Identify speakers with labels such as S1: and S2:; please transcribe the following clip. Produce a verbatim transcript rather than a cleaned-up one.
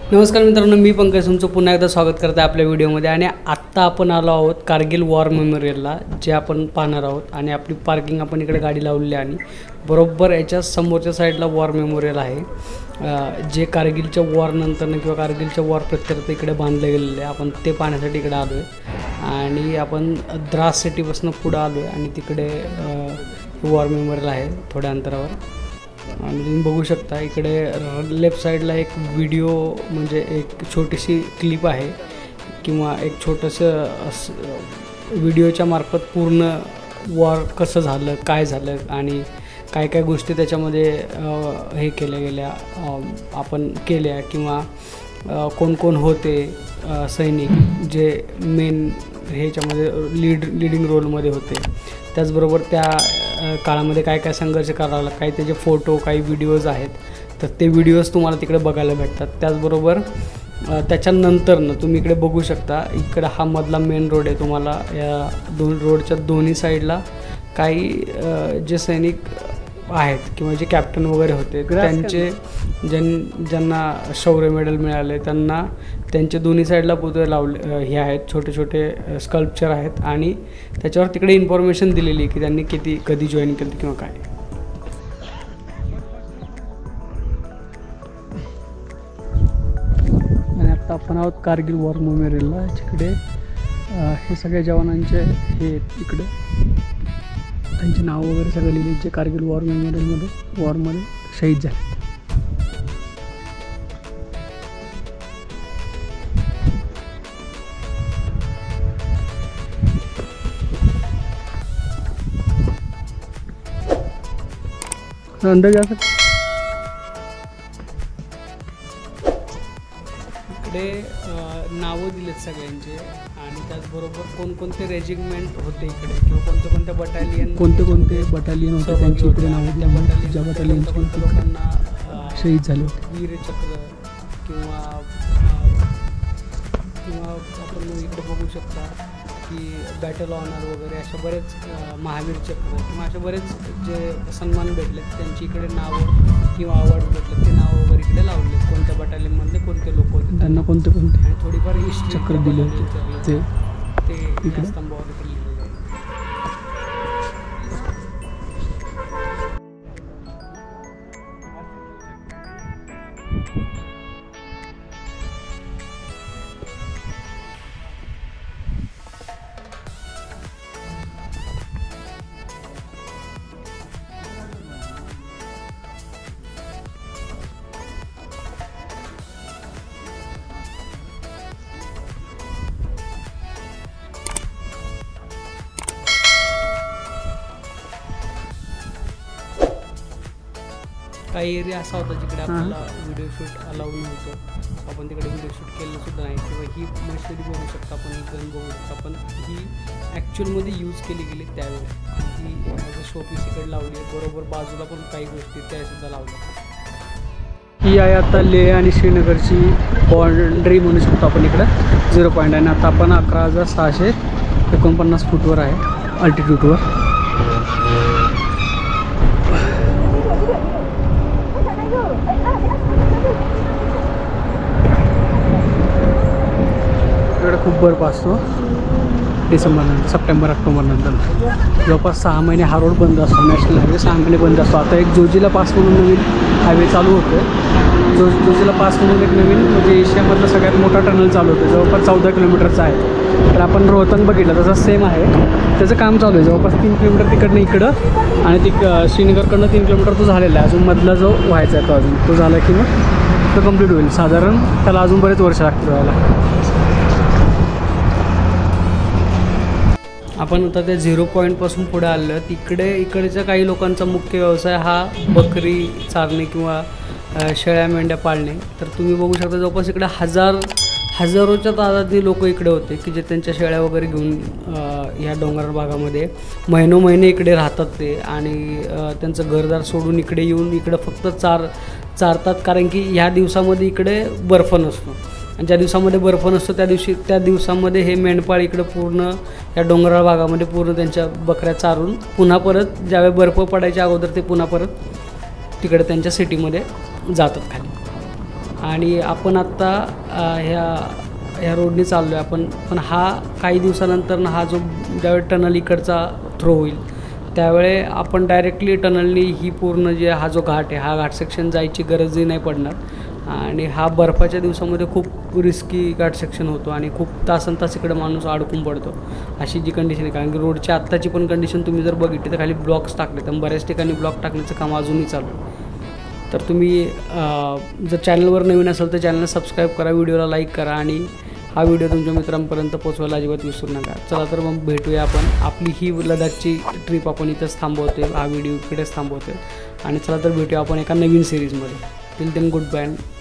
S1: नमस्कार मित्रांनो, मी पंकज तुमचं पुन्हा एकदा स्वागत करते आपल्या व्हिडिओमध्ये। आणि आत्ता आपण आलो आहोत कारगिल वॉर मेमोरियलला, जे आपण पाहणार आहोत। आणि आपली पार्किंग आपण इकडे गाडी लावलेली आहे आणि बरोबर याच्या समोरच्या साईडला वॉर मेमोरियल आहे, जे कारगिलच्या वॉर नंतर किंवा कारगिलच्या वॉर प्रत्यर्थ इकडे बांधले गेलेले आहे। आपण ते पाहण्यासाठी इकडे आलो आहे आणि आपण द्रास सिटीपासून पुढे आलो आहे आणि तिकडे वॉर मेमोरियल आहे थोड्या अंतरावर। आणि तुम्ही बघू शकता इकडे लेफ्ट साईडला एक व्हिडिओ म्हणजे एक छोटीशी क्लिप आहे किंवा एक छोटंसं व्हिडिओच्या मार्फत पूर्ण वॉर कसं झालं, काय झालं आणि काय काय गोष्टी त्याच्यामध्ये हे केल्या गेल्या, आपण केल्या किंवा कोण कोण होते सैनिक जे मेन ह्याच्यामध्ये लीड लिडिंग रोलमध्ये होते। त्याचबरोबर त्या काळामध्ये काय काय संघर्ष करावा लागला, काही त्याचे फोटो काही व्हिडिओज आहेत, तर ते व्हिडिओज तुम्हाला तिकडे बघायला भेटतात। त्याचबरोबर त्याच्यानंतरनं तुम्ही इकडे बघू शकता, इकडे हा मधला मेन रोड आहे। तुम्हाला या दोन रोडच्या दोन्ही साईडला काही जे सैनिक आहेत किंवा जे कॅप्टन वगैरे होते त्यांचे ज्यां ज्यांना शौर्य मेडल मिळाले त्यांना त्यांचे दोन्ही साईडला पुतळे लावले हे आहेत, छोटे छोटे स्कल्पचर आहेत आणि त्याच्यावर तिकडे इन्फॉर्मेशन दिलेली की त्यांनी किती कधी जॉईन केलं किंवा काय। आणि आता आपण आहोत कारगिल वॉर मेमोरियलला, जिकडे हे सगळ्या जवानांचे हे इकडे त्यांचे नाव वगैरे सगळं लिहिले जे कारगिल वॉर मेमोरियलमध्ये वॉरमध्ये शहीद झाले। अंदर जा सकते इकडे नावं दिलेत सगळ्यांचे आणि त्याचबरोबर कोणकोणते रेजिमेंट होते इकडे किंवा कोणते कोणते बटालियन कोणते कोणते बटालियन होते त्यांची इकडे नावं दिली। बटालियन ज्या बटालियनच्या लोकांना शहीद झाले होते, वीरचक्र किंवा किंवा आपण इकडे बघू शकता की बॅटल ऑनर वगैरे अशा बरेच महावीर चक्र किंवा असे बरेच जे सन्मान भेटले त्यांची इकडे नावं किंवा अवॉर्ड भेटले ते नावं वगैरे इकडे लावले, कोणत्या बटालियनमधले कोणते लोक होते त्यांना कोणते कोणते आणि थोडीफार हिस्ट्री चक्र दिले होते ते ते इकडे स्तंभावर लिहिलेले आहे। काही एरिया असा होता जिकडे आपल्याला व्हिडिओ शूट अलाउ नव्हतं, आपण तिकडे व्हिडिओ शूट केलं सुद्धा नाही। किंवा ही मशिनरी बघू शकता आपण, ही गन बघू शकता पण ही ॲक्च्युअलमध्ये यूज केली गेली त्यावेळेस, ही ॲज अ शोपीस इकडे लावली आहे। बरोबर बाजूला पण काही गोष्टी त्यासुद्धा लावल्या। ही आहे आता लेह आणि श्रीनगरची बाँड्री म्हणू शकतो आपण इकडं झिरो पॉईंट आणि आता आपण अकरा हजार सहाशे एकोणपन्नास फूटवर आहे अल्टिट्यूडवर। इकडे खूप बर्फ असतो डिसेंबर नंतर, सप्टेंबर ऑक्टोबर नंतर जवळपास सहा महिने हा रोड बंद असतो, नॅशनल हायवे सहा महिने बंद असतो। आता एक जोजिला पास म्हणून नवीन हायवे चालू होतो, जो जोजिला पास म्हणून एक नवीन म्हणजे एशियामधला सगळ्यात मोठा टनल चालू होतो, जवळपास चौदा किलोमीटरचा आहे। तर आपण रोहतंग बघितलं तसं सेम आहे, त्याचं काम चालू आहे। जवळपास तीन किलोमीटर तिकडनं इकडं आणि ती श्रीनगरकडनं तीन किलोमीटर तो झालेला आहे, अजून मधला जो व्हायचा आहे तो अजून तो झाला की मग तो कम्प्लीट होईल। साधारण त्याला अजून बरेच वर्ष लागतील व्हायला। आपण आता त्या झिरो पॉईंटपासून पुढे आलं, तिकडे इकडच्या काही लोकांचा मुख्य व्यवसाय हा बकरी चारणे किंवा शेळ्या मेंढ्या पाळणे। तर तुम्ही बघू शकता जवळपास इकडे हजार हजारोच्या तादादी लोक इकडे होते की जे त्यांच्या शेळ्या वगैरे घेऊन ह्या डोंगर भागामध्ये महिनो महिने इकडे राहतात ते आणि त्यांचं घरदार सोडून इकडे येऊन इकडे फक्त चार चारतात, कारण की ह्या दिवसामध्ये इकडे बर्फ नसतो आणि ज्या दिवसामध्ये बर्फ नसतो त्या दिवशी त्या दिवसामध्ये हे मेंढपाळ इकडे पूर्ण या डोंगराळ भागामध्ये पूर्ण त्यांच्या बकऱ्या चारून पुन्हा परत ज्यावेळी बर्फ पडायच्या अगोदर ते पुन्हा परत तिकडे त्यांच्या सिटीमध्ये जातात खाली। आणि आपण आत्ता ह्या ह्या रोडने चाललो आहे आपण. पण हा काही दिवसानंतर हा जो ज्यावेळी टनल इकडचा थ्रो होईल त्यावेळे आपण डायरेक्टली टनलनी ही पूर्ण जे हा जो घाट आहे हा घाट सेक्शन जायची गरजही नाही पडणार. आणि हा बर्फाच्या दिवसामध्ये खूप रिस्की घाट सेक्शन होतो आणि खूप तासन तास इकडे माणूस अडकून पडतो अशी जी कंडिशन आहे. कारण की रोडची आत्ताची पण कंडिशन तुम्ही जर बघितली तर खाली ब्लॉक्स टाकले तर बऱ्याच ठिकाणी ब्लॉक टाकण्याचं काम अजूनही चालू आहे. तर तुम्ही जर चॅनलवर नवीन असाल तर चॅनलला सबस्क्राईब करा, व्हिडिओला लाईक करा आणि हा व्हिडिओ तुमच्या मित्रांपर्यंत पोचवायला अजिबात विसरू नका. चला तर मग भेटूया आपण. आपली ही लडाखची ट्रिप आपण इथंच थांबवतोय, हा व्हिडिओ इकडेच थांबवतोय आणि चला तर भेटूया आपण एका नवीन सिरीजमध्ये. Till then good bye.